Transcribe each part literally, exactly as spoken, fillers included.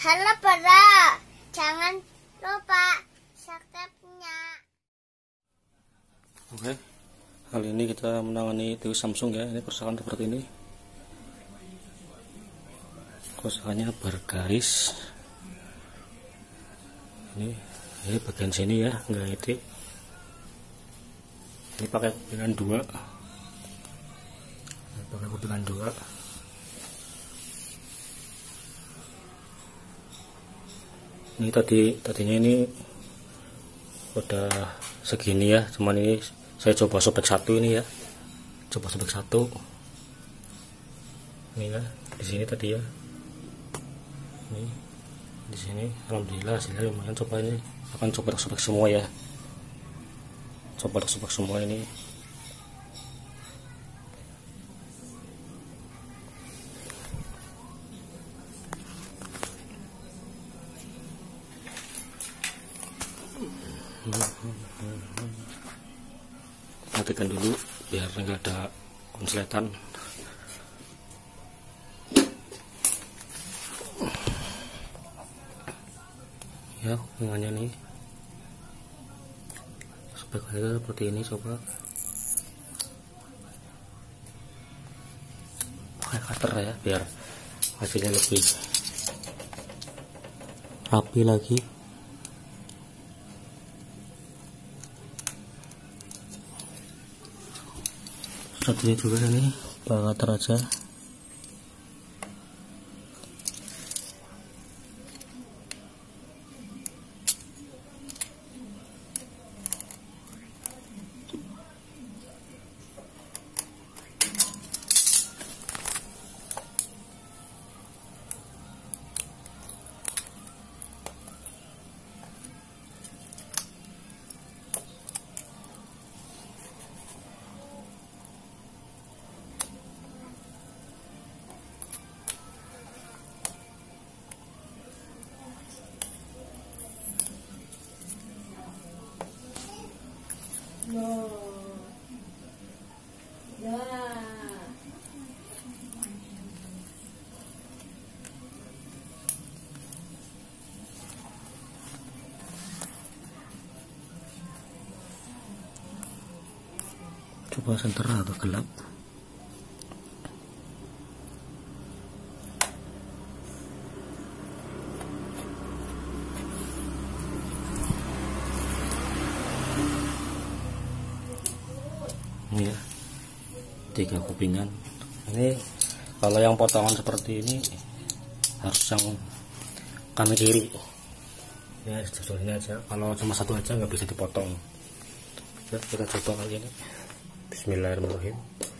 Halo Para, jangan lupa subscribe-nya. Oke, kali ini kita menangani T V Samsung ya. Ini kerusakan seperti ini. Kerusakannya bergaris. Ini, ini bagian sini ya, enggak itu. Ini pakai kupingan dua. Ini pakai kupingan dua. Ini tadi tadinya ini udah segini ya, cuman ini saya coba sobek satu ini ya, coba sobek satu. Ini ya, di sini tadi ya. Ini di sini, alhamdulillah hasilnya lumayan. Coba ini akan coba sobek semua ya, coba sobek semua ini. Matikan dulu biar enggak ada konsletan. Ya, hubungannya nih sebaiknya seperti ini. Coba pakai cutter ya biar hasilnya lebih rapi lagi. Satunya juga ini pakai cutter aja. No. Ya. Coba senter agak gelap. Ini ya, tiga kupingan. Ini kalau yang potongan seperti ini harus yang kanan kiri ya, sebetulnya aja. Kalau cuma satu aja nggak bisa dipotong ya. Kita coba kali ini. Bismillahirrahmanirrahim.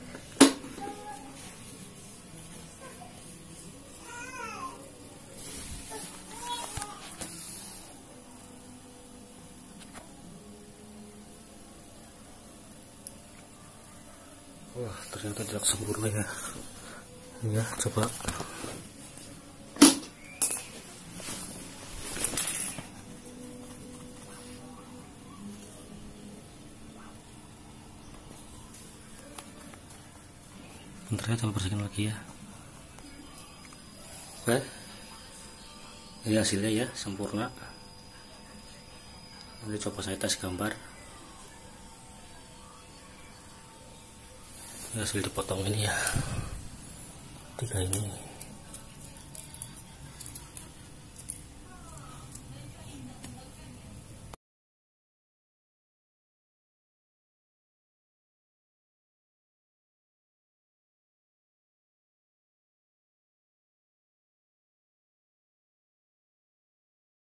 Wah, ternyata tidak sempurna ya. Ini ya, coba. Bentar ya, coba bersihkan lagi ya. Oke, ini hasilnya ya, sempurna. Nanti coba saya tes gambar. Hasil dipotong ini ya, tiga ini.